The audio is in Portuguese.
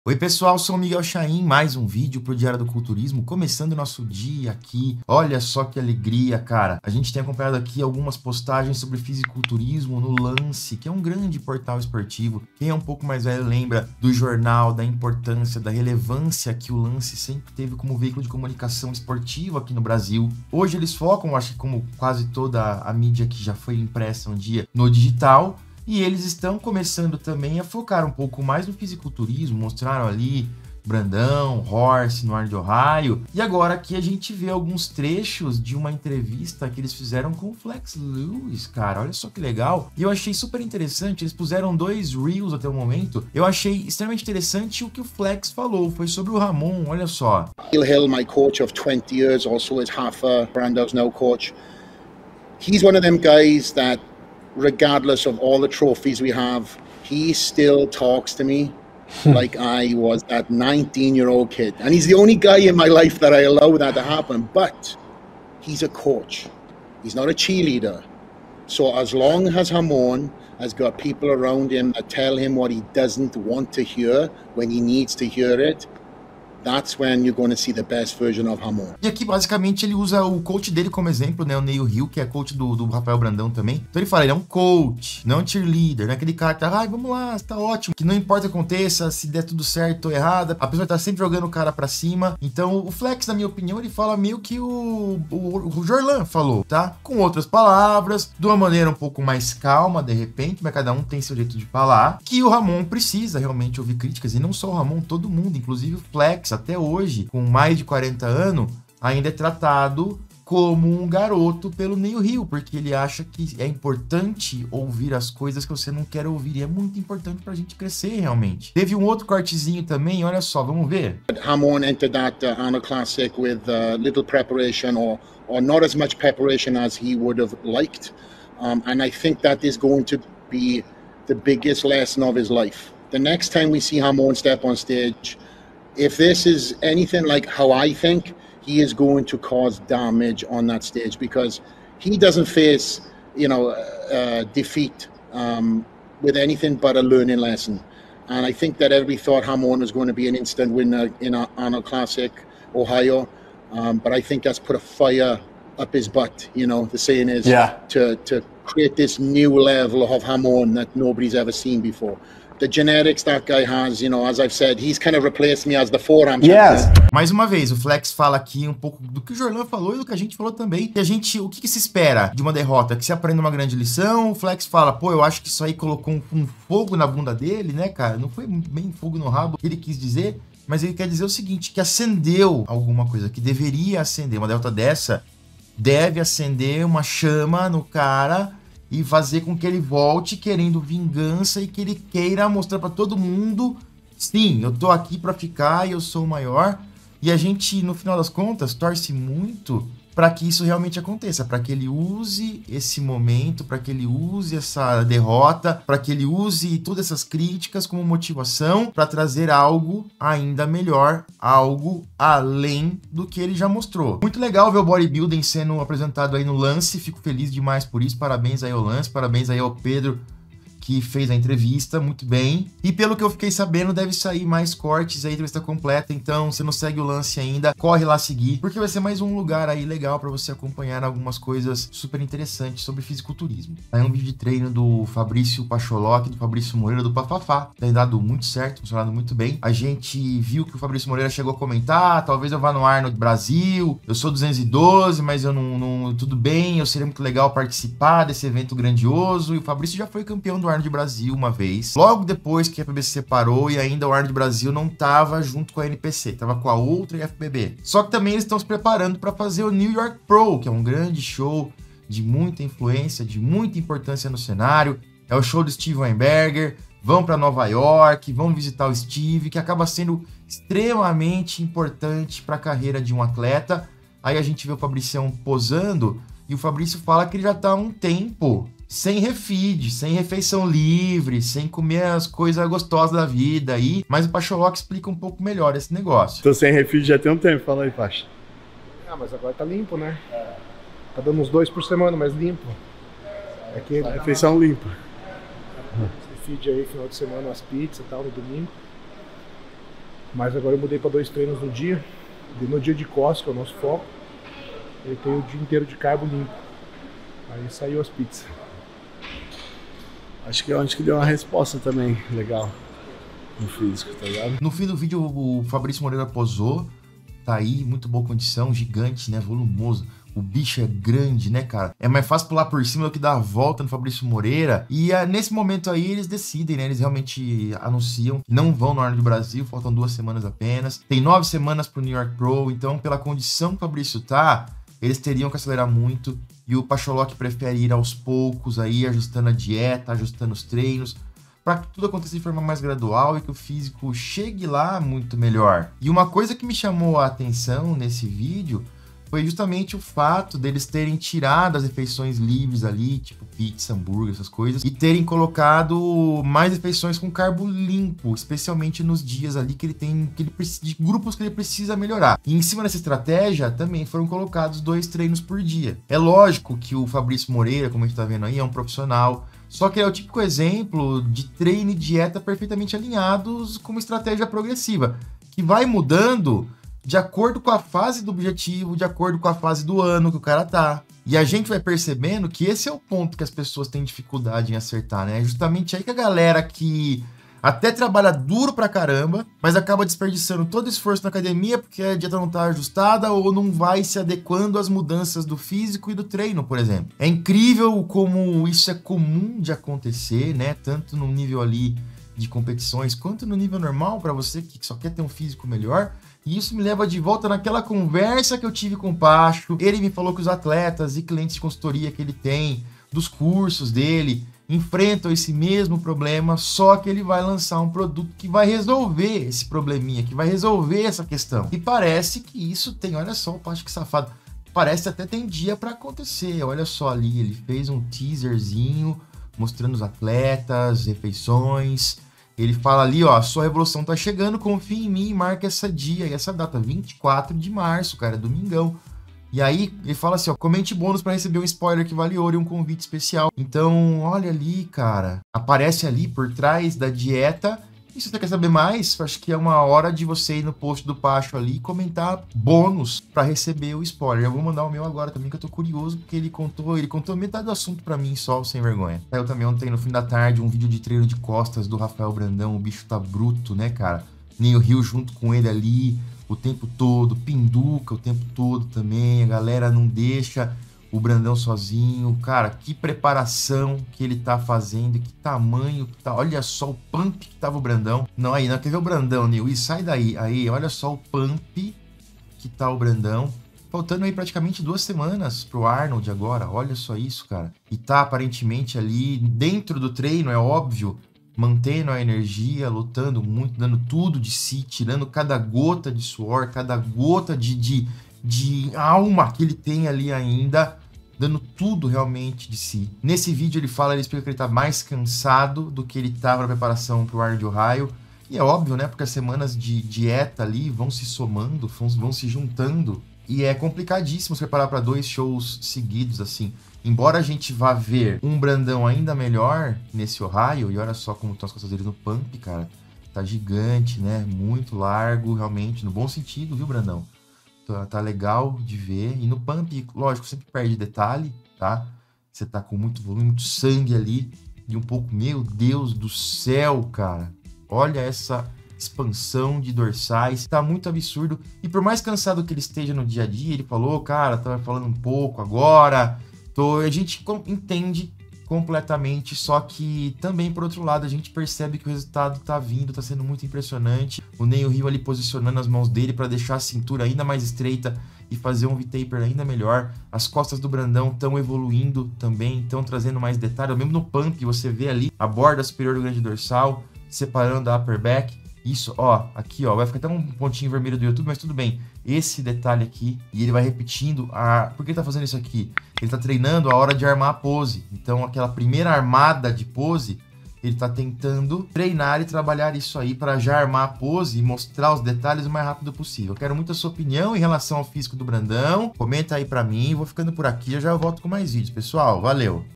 Oi pessoal, sou o Miguel Chaim, mais um vídeo pro Diário do Culturismo, começando o nosso dia aqui. Olha só que alegria, cara. A gente tem acompanhado aqui algumas postagens sobre fisiculturismo no Lance, que é um grande portal esportivo. Quem é um pouco mais velho lembra do jornal, da importância, da relevância que o Lance sempre teve como veículo de comunicação esportiva aqui no Brasil. Hoje eles focam, acho que como quase toda a mídia que já foi impressa um dia, no digital. E eles estão começando também a focar um pouco mais no fisiculturismo, mostraram ali Brandão, Horse no Arnold Ohio. E agora aqui a gente vê alguns trechos de uma entrevista que eles fizeram com o Flex Lewis, cara. Olha só que legal. E eu achei super interessante, eles puseram 2 reels até o momento. Eu achei extremamente interessante o que o Flex falou, foi sobre o Ramon, olha só. Neil Hill, my coach of 20 years, also is Rafa Brando's now coach. He's one of them guys that regardless of all the trophies we have, he still talks to me like I was that 19-year-old kid. And he's the only guy in my life that I allow that to happen. But he's a coach. He's not a cheerleader. So as long as Ramon has got people around him that tell him what he doesn't want to hear when he needs to hear it, that's when you're going to see the best version of Ramon. E aqui, basicamente, ele usa o coach dele como exemplo, né? O Neil Hill, que é coach do Rafael Brandão também. Então ele fala, ele é um coach, não um cheerleader, não é aquele cara que tá, vamos lá, tá ótimo. Que não importa o que aconteça, se der tudo certo ou errado, a pessoa tá sempre jogando o cara pra cima. Então o Flex, na minha opinião, ele fala meio que o Jorlan falou, tá? Com outras palavras, de uma maneira um pouco mais calma, de repente, mas cada um tem seu jeito de falar. Que o Ramon precisa realmente ouvir críticas, e não só o Ramon, todo mundo, inclusive o Flex, até hoje, com mais de 40 anos, ainda é tratado como um garoto pelo Neil Hill, porque ele acha que é importante ouvir as coisas que você não quer ouvir, e é muito importante pra gente crescer realmente. Teve um outro cortezinho também, olha só, vamos ver. Ramon entered that Arnold Classic with little preparation or not as much preparation as he would have liked, and I think that is going to be the biggest lesson of his life. The next time we see Ramon step on stage, if this is anything like how I think, he is going to cause damage on that stage because he doesn't face, defeat with anything but a learning lesson. And I think that everybody thought Ramon was going to be an instant winner in Arnold Classic, Ohio. But I think that's put a fire up his butt, the saying is, to create this new level of Ramon that nobody's ever seen before. The genetics that guy has, as I've said, he's kind of replaced me as the forearm champion. Mais uma vez, o Flex fala aqui um pouco do que o Jorlan falou e do que a gente falou também. E o que se espera de uma derrota? Que se aprenda uma grande lição. O Flex fala, pô, eu acho que isso aí colocou um fogo na bunda dele, né, cara? Não foi bem fogo no rabo que ele quis dizer, mas ele quer dizer o seguinte, que acendeu alguma coisa, que deveria acender. Uma derrota dessa deve acender uma chama no cara e fazer com que ele volte querendo vingança e que ele queira mostrar para todo mundo, sim, eu tô aqui para ficar e eu sou o maior. E a gente, no final das contas, torce muito para que isso realmente aconteça, para que ele use esse momento, para que ele use essa derrota, para que ele use todas essas críticas como motivação para trazer algo ainda melhor, algo além do que ele já mostrou. Muito legal ver o bodybuilding sendo apresentado aí no Lance, fico feliz demais por isso, parabéns aí ao Lance, parabéns aí ao Pedro, que fez a entrevista, muito bem. E pelo que eu fiquei sabendo, deve sair mais cortes aí, entrevista completa. Então, se não segue o Lance ainda, corre lá seguir, porque vai ser mais um lugar aí legal para você acompanhar algumas coisas super interessantes sobre fisiculturismo. Aí um vídeo de treino do Fabrício Pacholoc, do Fabrício Moreira, do Pafafá. Tem dado muito certo, funcionado muito bem. A gente viu que o Fabrício Moreira chegou a comentar, talvez eu vá no Arnold Brasil, eu sou 212, mas eu não tudo bem, eu seria muito legal participar desse evento grandioso. E o Fabrício já foi campeão do Arnold Brasil uma vez, logo depois que a FBB se separou e ainda o Arnold Brasil não tava junto com a NPC, tava com a outra IFBB. Só que também eles estão se preparando para fazer o New York Pro, que é um grande show de muita influência, de muita importância no cenário. É o show do Steve Weinberger, vão para Nova York, vão visitar o Steve, que acaba sendo extremamente importante para a carreira de um atleta. Aí a gente vê o Fabricião posando e o Fabrício fala que ele já tá há um tempo sem refeed, sem refeição livre, sem comer as coisas gostosas da vida aí, mas o Pacholoc explica um pouco melhor esse negócio. Tô sem refeed já tem um tempo, fala aí, Pacha. Ah, mas agora tá limpo, né? Tá dando uns 2 por semana, mas limpo. Aqui, refeição limpa. Refeed aí, final de semana, as pizzas e tal, no domingo. Mas agora eu mudei para 2 treinos no dia. E no dia de costas, que é o nosso foco, ele tem o dia inteiro de carbo limpo. Aí saiu as pizzas. Acho que é onde que deu uma resposta também legal no físico, tá ligado? No fim do vídeo, o Fabrício Moreira posou. Tá aí, muito boa condição, gigante, né? Volumoso. O bicho é grande, né, cara? É mais fácil pular por cima do que dar a volta no Fabrício Moreira. E nesse momento aí, eles decidem, né? Eles realmente anunciam que não vão no Arnold do Brasil. Faltam 2 semanas apenas. Tem 9 semanas pro New York Pro. Então, pela condição que o Fabrício tá, eles teriam que acelerar muito. E o Pacholok prefere ir aos poucos aí, ajustando a dieta, ajustando os treinos, para que tudo aconteça de forma mais gradual e que o físico chegue lá muito melhor. E uma coisa que me chamou a atenção nesse vídeo foi justamente o fato deles terem tirado as refeições livres ali, tipo pizza, hambúrguer, essas coisas, e terem colocado mais refeições com carbo limpo, especialmente nos dias ali que ele tem, de grupos que ele precisa melhorar. E em cima dessa estratégia também foram colocados 2 treinos por dia. É lógico que o Fabrício Moreira, como a gente tá vendo aí, é um profissional, só que é o típico exemplo de treino e dieta perfeitamente alinhados com uma estratégia progressiva, que vai mudando de acordo com a fase do objetivo, de acordo com a fase do ano que o cara tá. E a gente vai percebendo que esse é o ponto que as pessoas têm dificuldade em acertar, né? É justamente aí que a galera que até trabalha duro pra caramba, mas acaba desperdiçando todo o esforço na academia porque a dieta não tá ajustada ou não vai se adequando às mudanças do físico e do treino, por exemplo. É incrível como isso é comum de acontecer, né? Tanto no nível ali de competições, quanto no nível normal para você que só quer ter um físico melhor. E isso me leva de volta naquela conversa que eu tive com o Pacho. Ele me falou que os atletas e clientes de consultoria que ele tem, dos cursos dele, enfrentam esse mesmo problema, só que ele vai lançar um produto que vai resolver esse probleminha, que vai resolver essa questão. E parece que isso tem, olha só o Pacho que safado, parece até tem dia para acontecer. Olha só ali, ele fez um teaserzinho mostrando os atletas, refeições. Ele fala ali, ó, a sua revolução tá chegando, confia em mim, marca essa dia e essa data, 24 de março, cara, domingão. E aí, ele fala assim, ó, comente bônus para receber um spoiler que vale ouro e um convite especial. Então, olha ali, cara, aparece ali por trás da dieta. E se você quer saber mais, acho que é uma hora de você ir no post do Pacho ali e comentar bônus para receber o spoiler. Eu vou mandar o meu agora também, que eu tô curioso, porque ele contou metade do assunto para mim só, sem vergonha. Eu também ontem, no fim da tarde, um vídeo de treino de costas do Rafael Brandão. O bicho tá bruto, né, cara? Nem o Rio junto com ele ali o tempo todo, Pinduca o tempo todo também. A galera não deixa o Brandão sozinho. Cara, que preparação que ele tá fazendo, que tamanho que tá. Olha só o pump que tava o Brandão. Não, aí, não quer ver o Brandão, Nil? E sai daí. Aí, olha só o pump que tá o Brandão. Faltando aí praticamente 2 semanas pro Arnold agora. Olha só isso, cara. E tá aparentemente ali dentro do treino, é óbvio, mantendo a energia, lutando muito, dando tudo de si, tirando cada gota de suor, cada gota de alma que ele tem ali ainda, dando tudo realmente de si. Nesse vídeo ele explica que ele tá mais cansado do que ele tava na preparação pro Arnold de Ohio. E é óbvio, né? Porque as semanas de dieta ali vão se somando, vão se juntando. E é complicadíssimo se preparar para 2 shows seguidos, assim. Embora a gente vá ver um Brandão ainda melhor nesse Ohio, e olha só como estão as costas dele no pump, cara. Tá gigante, né? Muito largo, realmente, no bom sentido, viu, Brandão? Tá legal de ver. E no pump, lógico, sempre perde detalhe, tá? Você tá com muito volume, muito sangue ali. E um pouco, meu Deus do céu, cara. Olha essa expansão de dorsais. Tá muito absurdo. E por mais cansado que ele esteja no dia a dia, ele falou, cara, tava falando um pouco agora. A gente entende completamente, só que também, por outro lado, a gente percebe que o resultado tá vindo, tá sendo muito impressionante. O Neil Hill ali posicionando as mãos dele para deixar a cintura ainda mais estreita e fazer um V-taper ainda melhor. As costas do Brandão estão evoluindo também, estão trazendo mais detalhe. Mesmo no pump, você vê ali a borda superior do grande dorsal, separando a upper back. Isso, ó, aqui, ó, vai ficar até um pontinho vermelho do YouTube, mas tudo bem. Esse detalhe aqui, e ele vai repetindo Por que ele tá fazendo isso aqui? Ele tá treinando a hora de armar a pose. Então, aquela primeira armada de pose, ele tá tentando treinar e trabalhar isso aí para já armar a pose e mostrar os detalhes o mais rápido possível. Eu quero muito a sua opinião em relação ao físico do Brandão. Comenta aí pra mim, vou ficando por aqui, eu já volto com mais vídeos, pessoal. Valeu!